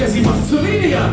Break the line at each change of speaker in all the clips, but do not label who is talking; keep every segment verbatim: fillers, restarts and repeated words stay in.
Jessie macht's für weniger.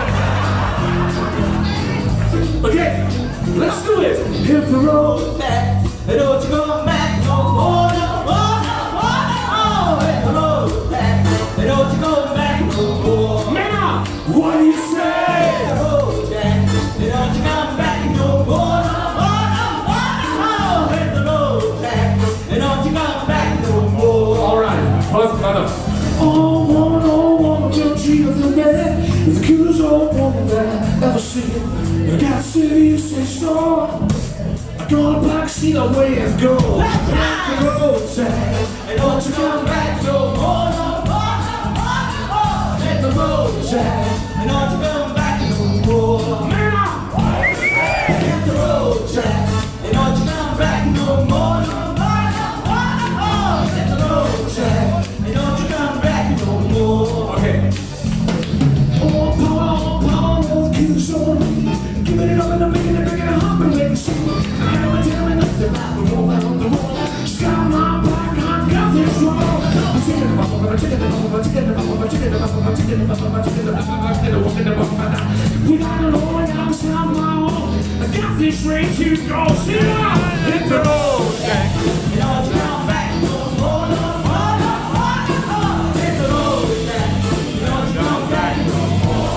Okay, let's do it. Hit the road back, and don't you come back no more, no more, no more, no more. Hit the road back, and don't you come back no more. Männer, what do you say? Hit the road back, and don't you come back no more, no more, no more, no more. Hit the road back, and don't you come back no more. All right, pause, brother. Oh, woman, oh, woman, don't treat her the bad. You're the cutest old woman that I ever seen. You got serious and strong. I got a black seat away and go. Back the road, Jack. And don't you come back no more, no more, no more, no more. Hit the road, Jack. And don't you come back no more. Hit the road, Jack. And don't you come back no more, no more, no more, no more. Hit the road, Jack. And don't you come back no more. Okay. Oh, power, power, won't keep so. Giving it up and I'm making it, making it hop and making it see. I never tell me nothing about the roll around the wall. She's got my back, I've got this wrong. I'm taking it up, I'm taking it up, I'm taking it up, I'm taking it up, I'm taking it up, I'm taking it up, I'm taking it up, I'm taking it up. We got it all and I'm sound my own. I got this ready to go. See ya! Hit the road, Jack. You know, it's not back no more, no more, no more, no more. Hit the road, Jack. You know, it's not back no more.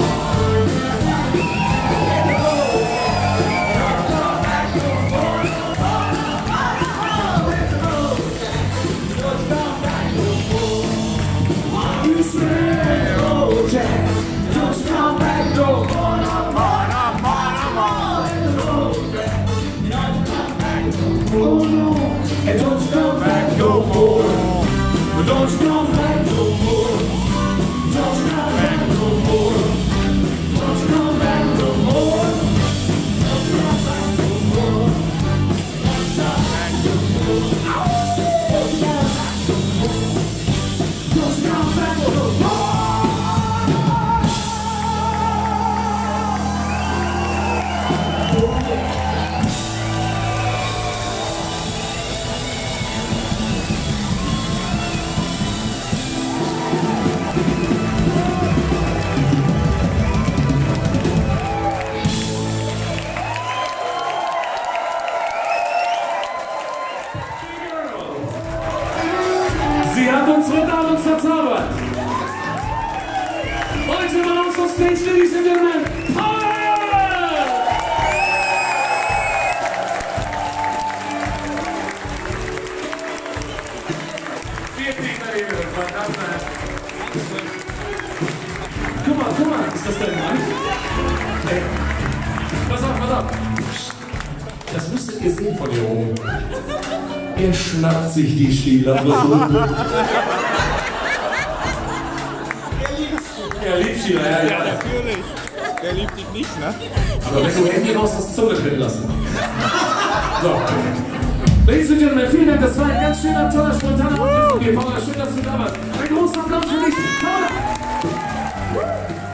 Oh no, and don't you come back no more. Don't you come back no more. Don't you come back no more. Don't you come back no more. Don't you come back no more. Don't you come back no more. Don't you come back no more. Don't you come back no more. Sie hat unsere Damen verzaubert. Heute bei uns auf Stage, Ladies and Gentlemen, Paul! Vielen Dank, verdammt. Guck mal, guck mal, ist das dein Mann? Hey, pass auf, pass auf. Das müsstet ihr sehen von hier oben. Er schnappt sich die Sheila-Frisur. Er liebt Sheila, ja, ja.
Natürlich. Der liebt dich nicht, ne?
Aber wenn du Handy raus hast, Zunge drin lassen. So. Ladies and Gentlemen, vielen Dank. Das war ein ganz schöner, toller, spontaner Auftritt von dir, Paula. Schön, dass du da warst. Ein großer Applaus für dich, Paula.